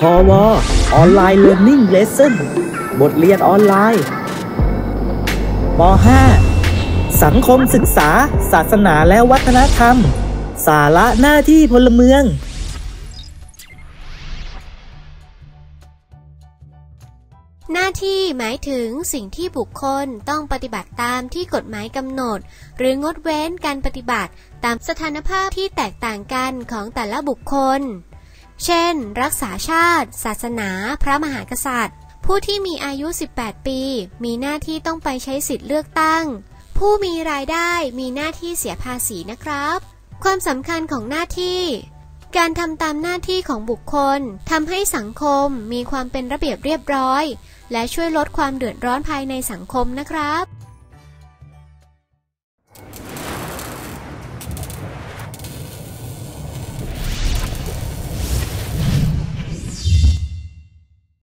พวออนไลน์เรียนนิ่งเลสเซ่นบทเรียนออนไลน์ป .5 สังคมศึกษาศาสนาและวัฒนธรรมสาระหน้าที่พลเมืองหน้าที่หมายถึงสิ่งที่บุคคลต้องปฏิบัติตามที่กฎหมายกำหนดหรืองดเว้นการปฏิบัติตามสถานภาพที่แตกต่างกันของแต่ละบุคคลเช่นรักษาชาติศาสนาพระมหากษัตริย์ผู้ที่มีอายุ18ปีมีหน้าที่ต้องไปใช้สิทธิ์เลือกตั้งผู้มีรายได้มีหน้าที่เสียภาษีนะครับความสำคัญของหน้าที่การทำตามหน้าที่ของบุคคลทำให้สังคมมีความเป็นระเบียบเรียบร้อยและช่วยลดความเดือดร้อนภายในสังคมนะครับ